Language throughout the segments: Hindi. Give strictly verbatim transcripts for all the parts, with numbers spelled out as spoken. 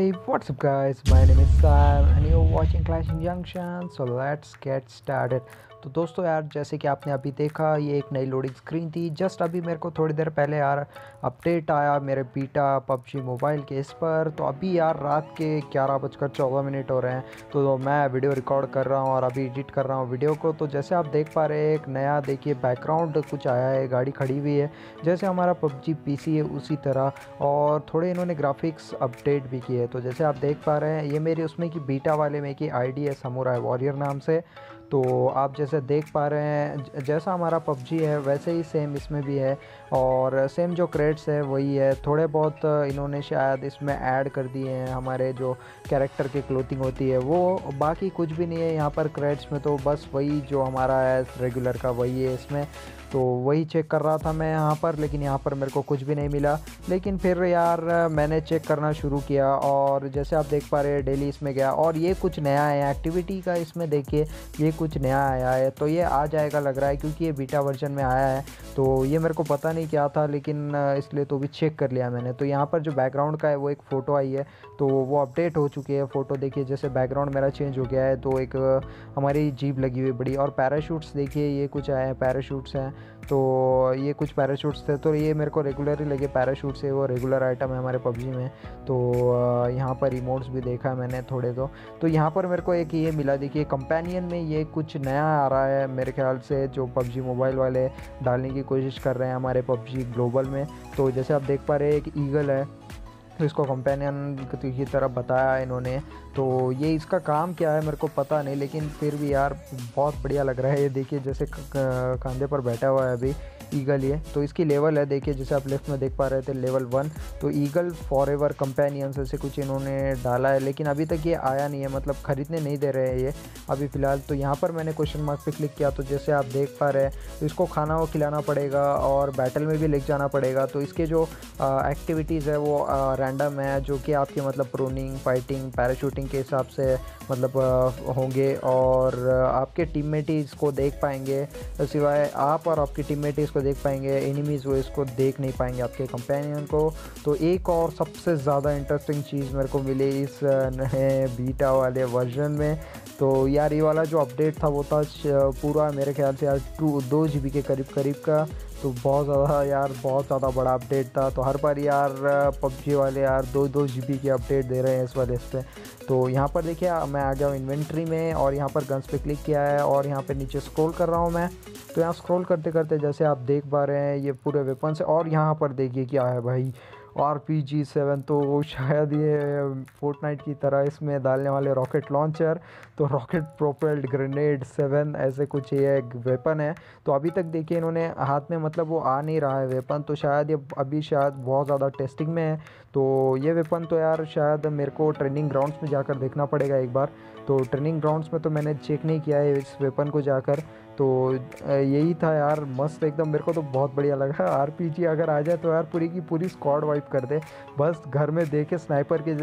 Hey, what's up guys? My name is Sam and you're watching Clashing Junction. So let's get started. तो दोस्तों यार, जैसे कि आपने अभी देखा, ये एक नई लोडिंग स्क्रीन थी। जस्ट अभी मेरे को थोड़ी देर पहले यार अपडेट आया मेरे बीटा पबजी मोबाइल के इस पर। तो अभी यार रात के ग्यारह बजकर चौदह मिनट हो रहे हैं। तो मैं वीडियो रिकॉर्ड कर रहा हूँ और अभी एडिट कर रहा हूँ वीडियो को। तो जैसे आप देख पा रहे हैं, एक नया देखिए बैकग्राउंड कुछ आया है, गाड़ी खड़ी हुई है जैसे हमारा पबजी पीसी है उसी तरह। और थोड़े इन्होंने ग्राफिक्स अपडेट भी किए। तो जैसे आप देख पा रहे हैं, ये मेरी उसमें की बीटा वाले में की आईडी है समुराई वॉरियर नाम से। तो आप जैसे देख पा रहे हैं, जैसा हमारा पबजी है वैसे ही सेम इसमें भी है और सेम जो क्रेड्स है वही है। थोड़े बहुत इन्होंने शायद इसमें ऐड कर दिए हैं, हमारे जो कैरेक्टर की क्लोथिंग होती है वो, बाकी कुछ भी नहीं है यहाँ पर क्रेड्स में। तो बस वही जो हमारा है रेगुलर का वही है इसमें। तो वही चेक कर रहा था मैं यहाँ पर, लेकिन यहाँ पर मेरे को कुछ भी नहीं मिला। लेकिन फिर यार मैंने चेक करना शुरू किया और जैसे आप देख पा रहे हैं डेली इसमें गया और ये कुछ नया है एक्टिविटी का। इसमें देखिए ये कुछ नया आया है, तो ये आ जाएगा लग रहा है क्योंकि ये बीटा वर्जन में आया है। तो ये मेरे को पता नहीं क्या था, लेकिन इसलिए तो भी चेक कर लिया मैंने। तो यहाँ पर जो बैकग्राउंड का है वो एक फ़ोटो आई है, तो वो अपडेट हो चुकी है फ़ोटो। देखिए जैसे बैकग्राउंड मेरा चेंज हो गया है, तो एक हमारी जीप लगी हुई बड़ी। और पैराशूट्स देखिए ये कुछ आए हैं, पैराशूट्स हैं। तो ये कुछ पैराशूट्स थे, तो ये मेरे को रेगुलर ही लगे। पैराशूट से वो रेगुलर आइटम है हमारे पबजी में। तो यहाँ पर रिमोट्स भी देखा है मैंने थोड़े। तो तो यहाँ पर मेरे को एक ये मिला, देखिए कंपेनियन में ये कुछ नया आ रहा है मेरे ख्याल से, जो पबजी मोबाइल वाले डालने की कोशिश कर रहे हैं हमारे पबजी ग्लोबल में। तो जैसे आप देख पा रहे हैं, एक ईगल है, तो इसको कंपेनियन की तरफ बताया इन्होंने। तो ये इसका काम क्या है मेरे को पता नहीं, लेकिन फिर भी यार बहुत बढ़िया लग रहा है। ये देखिए जैसे कंधे पर बैठा हुआ है अभी ईगल ये। तो इसकी लेवल है देखिए, जैसे आप लेफ्ट में देख पा रहे थे लेवल वन। तो ईगल फॉर एवर कंपेनियंस ऐसे कुछ इन्होंने डाला है, लेकिन अभी तक ये आया नहीं है, मतलब ख़रीदने नहीं दे रहे हैं ये अभी फ़िलहाल। तो यहाँ पर मैंने क्वेश्चन मार्क पे क्लिक किया, तो जैसे आप देख पा रहे हैं, तो इसको खाना वो खिलाना पड़ेगा और बैटल में भी लेके जाना पड़ेगा। तो इसके जो एक्टिविटीज़ है वो रैंडम है, जो कि आपके मतलब प्रूनिंग, फाइटिंग, पैराशूटिंग के हिसाब से मतलब होंगे। और आपके टीममेट ही इसको देख पाएंगे, सिवाय आप और आपकी टीममेट इसको देख पाएंगे, एनिमीज़ वो इसको देख नहीं पाएंगे आपके कंपेनियन को। तो एक और सबसे ज़्यादा इंटरेस्टिंग चीज़ मेरे को मिली इस नए बीटा वाले वर्जन में। तो यार ये वाला जो अपडेट था वो था पूरा मेरे ख्याल से यार टू दो जी बी के करीब करीब का। तो बहुत ज़्यादा यार बहुत ज़्यादा बड़ा अपडेट था। तो हर बार यार पबजी वाले यार दो दो जी बी की अपडेट दे रहे हैं इस वाले इस पे। तो यहाँ पर देखिए मैं आ गया हूँ इन्वेंट्री में और यहाँ पर गन्स पे क्लिक किया है और यहाँ पे नीचे स्क्रॉल कर रहा हूँ मैं। तो यहाँ स्क्रॉल करते करते जैसे आप देख पा रहे हैं ये पूरे वेपन्स है। और यहाँ पर देखिए क्या है भाई, आर पी जी सेवन। तो शायद ये फोर्टनाइट की तरह इसमें डालने वाले रॉकेट लॉन्चर, तो रॉकेट प्रोपेल्ड ग्रेनेड सेवन ऐसे कुछ ये एक वेपन है। तो अभी तक देखिए इन्होंने हाथ में मतलब वो आ नहीं रहा है वेपन, तो शायद ये अभी शायद बहुत ज़्यादा टेस्टिंग में है। तो ये वेपन तो यार शायद मेरे को ट्रेनिंग ग्राउंड्स में जाकर देखना पड़ेगा एक बार। तो ट्रेनिंग ग्राउंड्स में तो मैंने चेक नहीं किया है इस वेपन को जाकर। तो यही था यार, मस्त एकदम, मेरे को तो बहुत बढ़िया लगा। आरपीजी अगर आ जाए तो यार पूरी की पूरी स्क्वाड वाइप कर दे, बस घर में देखे स्नाइपर के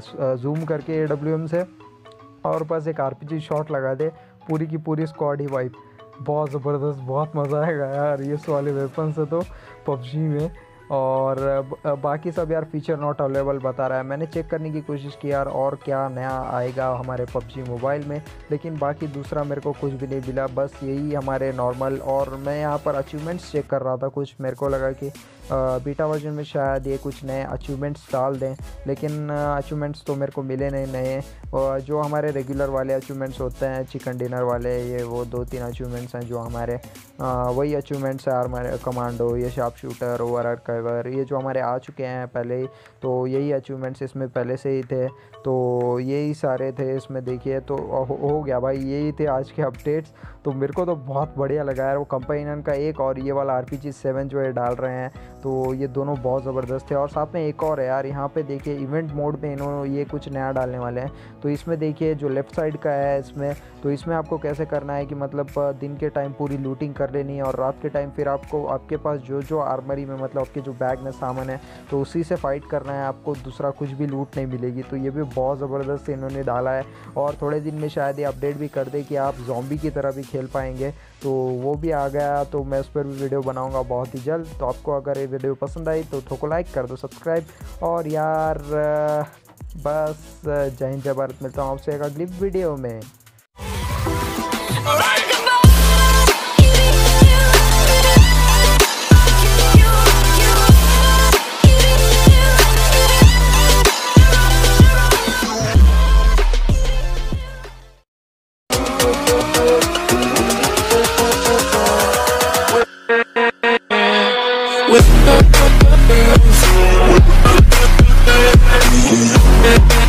जूम करके ए डब्ल्यू एम से और बस एक आरपीजी शॉट लगा दे, पूरी की पूरी स्क्वाड ही वाइप। बहुत ज़बरदस्त, बहुत मज़ा आएगा यार इस वाले वेपन से तो पबजी में। और बाकी सब यार फीचर नॉट अवेलेबल बता रहा है। मैंने चेक करने की कोशिश की यार और क्या नया आएगा हमारे पबजी मोबाइल में, लेकिन बाकी दूसरा मेरे को कुछ भी नहीं मिला, बस यही हमारे नॉर्मल। और मैं यहाँ पर अचीवमेंट्स चेक कर रहा था, कुछ मेरे को लगा कि बीटा वर्जन में शायद ये कुछ नए अचीवमेंट्स डाल दें, लेकिन अचीवमेंट्स तो मेरे को मिले नहीं नए। और जो हमारे रेगुलर वाले अचीवमेंट्स होते हैं चिकन डिनर वाले, ये वो दो तीन अचीवमेंट्स हैं जो हमारे आ, वही अचीवमेंट्स हैं हमारे कमांडो, ये शार्प शूटर, ओवर कवर, ये जो हमारे आ चुके हैं पहले ही। तो यही अचीवमेंट्स इसमें पहले से ही थे, तो यही सारे थे इसमें देखिए। तो हो, हो गया भाई, यही थे आज के अपडेट्स। तो मेरे को तो बहुत बढ़िया लगा यार वो कंपेनियन का एक और ये वाला आर पी जी सेवन जो है डाल रहे हैं, तो ये दोनों बहुत ज़बरदस्त है। और साथ में एक और है यार, यहाँ पे देखिए इवेंट मोड में इन्होंने ये कुछ नया डालने वाले हैं। तो इसमें देखिए जो लेफ़्ट साइड का है इसमें, तो इसमें आपको कैसे करना है कि मतलब दिन के टाइम पूरी लूटिंग कर लेनी है और रात के टाइम फिर आपको आपके पास जो जो आर्मरी में मतलब आपके जो बैग में सामान है तो उसी से फाइट करना है, आपको दूसरा कुछ भी लूट नहीं मिलेगी। तो ये भी बहुत ज़बरदस्त इन्होंने डाला है और थोड़े दिन में शायद ये अपडेट भी कर दे कि आप ज़ॉम्बी की तरह भी खेल पाएंगे। तो वो भी आ गया, तो मैं उस पर भी वीडियो बनाऊंगा बहुत ही जल्द। तो आपको अगर ये वीडियो पसंद आई तो ठोको लाइक कर दो, सब्सक्राइब। और यार बस जय हिंद जय भारत, मिलता हूँ आपसे एक अगली वीडियो में। With